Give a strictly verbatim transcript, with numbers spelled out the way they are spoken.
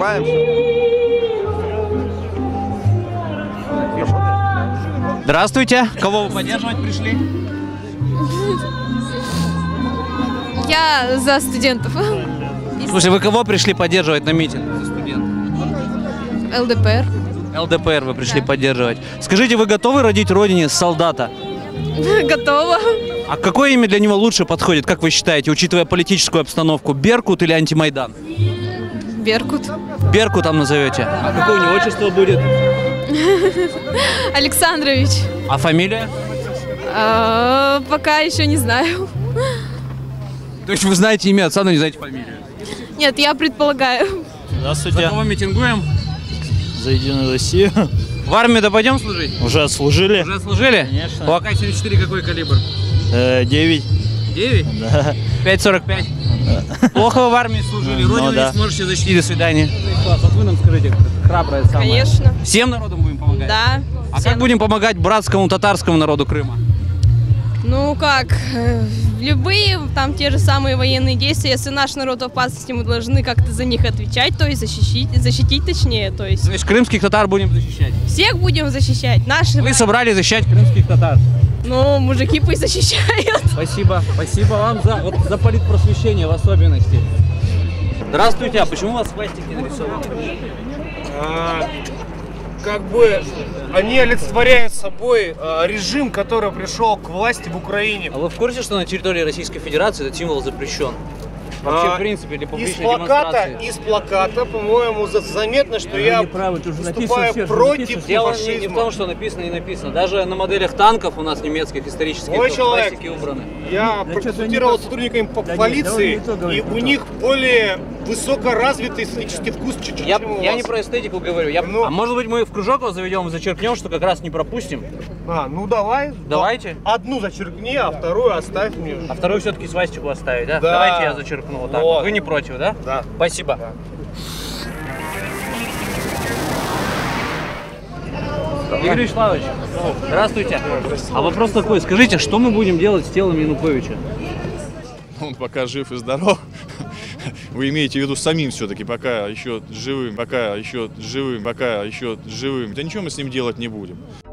Стараемся. Здравствуйте. Кого вы поддерживать пришли? Я за студентов. Слушай, вы кого пришли поддерживать на митинг? За студентов. ЛДПР. ЛДПР вы пришли Да. поддерживать. Скажите, вы готовы родить родине солдата? Готова. А какое имя для него лучше подходит, как вы считаете, учитывая политическую обстановку? Беркут или антимайдан? Беркут. Беркут там назовете. А какое у него отчество будет? Александрович. А фамилия? А, пока еще не знаю. То есть вы знаете имя отца, но не знаете фамилию? Нет, я предполагаю. Здравствуйте. За кого митингуем? За Единую Россию. В армию-то пойдем служить? Уже отслужили. Уже служили? Конечно. У А К семьдесят четыре какой калибр? Э, девять. девять? Да. пять сорок пять. Плохо вы в армии служили, Ну, родину да. не сможете защитить, до свидания. Вот вы нам скажите, храбрая самая. Конечно. Всем народам будем помогать? Да. А Всем. как будем помогать братскому татарскому народу Крыма? Ну как, э, любые там те же самые военные действия, если наш народ в опасности, мы должны как-то за них отвечать, то есть защитить, защитить точнее, то есть То есть крымских татар будем защищать? всех будем защищать, наши, Вы собрались защищать крымских татар. ну мужики пусть защищают. Спасибо. Спасибо вам за, вот, за политпросвещение в особенности. Здравствуйте, а почему у вас свастики нарисованы? А, как бы они олицетворяют собой а, режим, который пришел к власти в Украине. А вы в курсе, что на территории Российской Федерации этот символ запрещен? Вообще, А, в принципе, для Из публичной плаката, демонстрации. из плаката, по-моему, за- заметно, что я выступаю против Дело не, не в фашизма. том, что написано и написано. Даже на моделях танков у нас немецких исторических Ой, человек. пластики убраны. Я проконсультировал с сотрудниками по полиции, и у них более высокоразвитый эстетический вкус, чуть-чуть, Я, чем у я вас. не про эстетику говорю. Я, Ну. А может быть мы в кружок его заведем и зачеркнем, что как раз не пропустим? А, ну давай. Давайте. Одну зачеркни, а вторую оставь мне. А вторую все-таки свастику оставить, да? Да. Давайте я зачеркну вот так. Вот. Вы не против, да? Да. Спасибо. Да. Игорь Вячеславович, здравствуйте. А вопрос такой, скажите, что мы будем делать с телом Януковича? Он пока жив и здоров. Вы имеете в виду самим все-таки, пока еще живым, пока еще живым, пока еще живым. Да ничего мы с ним делать не будем.